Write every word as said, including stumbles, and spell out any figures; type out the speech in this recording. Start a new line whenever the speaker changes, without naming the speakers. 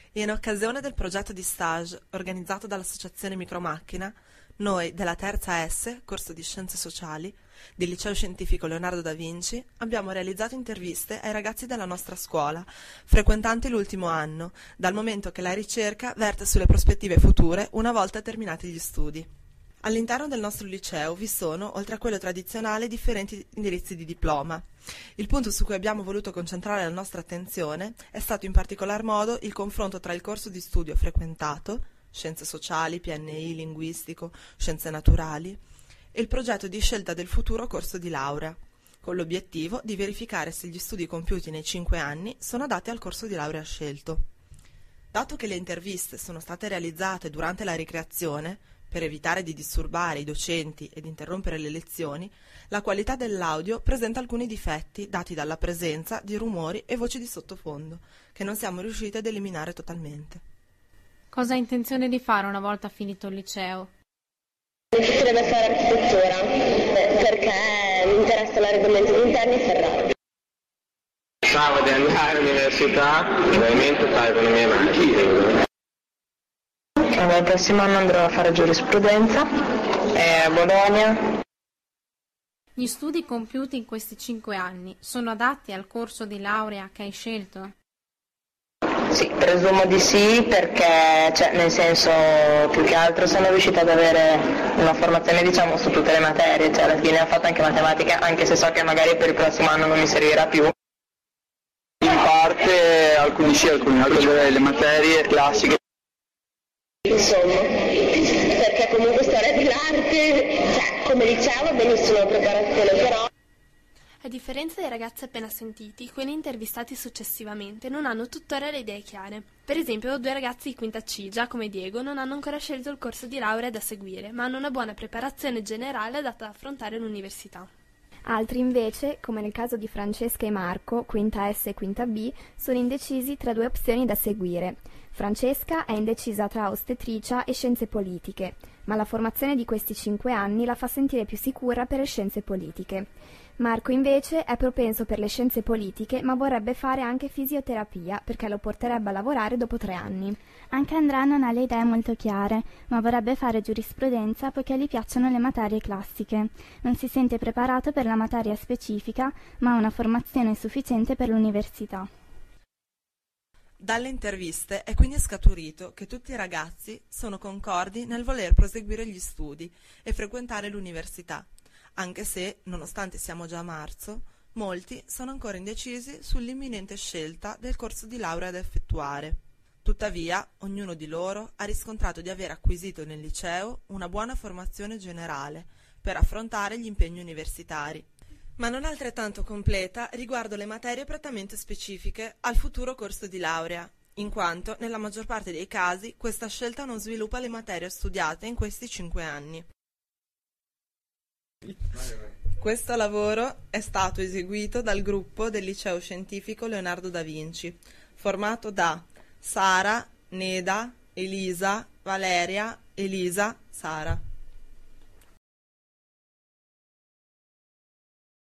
In occasione del progetto di stage organizzato dall'Associazione Micromacchina, noi della terza S, corso di Scienze Sociali, del Liceo Scientifico Leonardo da Vinci, abbiamo realizzato interviste ai ragazzi della nostra scuola, frequentanti l'ultimo anno, dal momento che la ricerca verte sulle prospettive future una volta terminati gli studi. All'interno del nostro liceo vi sono, oltre a quello tradizionale, differenti indirizzi di diploma. Il punto su cui abbiamo voluto concentrare la nostra attenzione è stato in particolar modo il confronto tra il corso di studio frequentato, Scienze Sociali, P N I, Linguistico, Scienze Naturali, e il progetto di scelta del futuro corso di laurea, con l'obiettivo di verificare se gli studi compiuti nei cinque anni sono adatti al corso di laurea scelto. Dato che le interviste sono state realizzate durante la ricreazione, per evitare di disturbare i docenti ed interrompere le lezioni, la qualità dell'audio presenta alcuni difetti dati dalla presenza di rumori e voci di sottofondo, che non siamo riusciti ad eliminare totalmente.
Cosa ha intenzione di fare una volta finito il liceo?
Mi piacerebbe fare architettura, perché mi interessa l'arredamento di interni e ferrari.
Pensavo di andare all'università, ovviamente fare economia e marketing.
Il prossimo anno andrò a fare giurisprudenza a Bologna.
Gli studi compiuti in questi cinque anni sono adatti al corso di laurea che hai scelto?
Sì, presumo di sì, perché cioè, nel senso, più che altro sono riuscita ad avere una formazione, diciamo, su tutte le materie, cioè alla fine ho fatto anche matematica, anche se so che magari per il prossimo anno non mi servirà più.
In parte alcuni sì, alcuni altri le materie classiche.
Insomma, perché comunque storia dell'arte, cioè, come dicevo, va benissimo la preparazione, però...
A differenza dei ragazzi appena sentiti, quelli intervistati successivamente non hanno tuttora le idee chiare. Per esempio, due ragazzi di quinta C, Giacomo e Diego, non hanno ancora scelto il corso di laurea da seguire, ma hanno una buona preparazione generale adatta ad affrontare l'università.
Altri invece, come nel caso di Francesca e Marco, quinta S e quinta B, sono indecisi tra due opzioni da seguire. Francesca è indecisa tra ostetricia e scienze politiche, ma la formazione di questi cinque anni la fa sentire più sicura per le scienze politiche. Marco invece è propenso per le scienze politiche, ma vorrebbe fare anche fisioterapia perché lo porterebbe a lavorare dopo tre anni.
Anche Andrea non ha le idee molto chiare, ma vorrebbe fare giurisprudenza poiché gli piacciono le materie classiche. Non si sente preparato per la materia specifica, ma ha una formazione sufficiente per l'università.
Dalle interviste è quindi scaturito che tutti i ragazzi sono concordi nel voler proseguire gli studi e frequentare l'università, anche se, nonostante siamo già a marzo, molti sono ancora indecisi sull'imminente scelta del corso di laurea da effettuare. Tuttavia, ognuno di loro ha riscontrato di aver acquisito nel liceo una buona formazione generale per affrontare gli impegni universitari, ma non altrettanto completa riguardo le materie prettamente specifiche al futuro corso di laurea, in quanto, nella maggior parte dei casi, questa scelta non sviluppa le materie studiate in questi cinque anni. Questo lavoro è stato eseguito dal gruppo del Liceo Scientifico Leonardo da Vinci, formato da Sara, Neda, Elisa, Valeria, Elisa, Sara.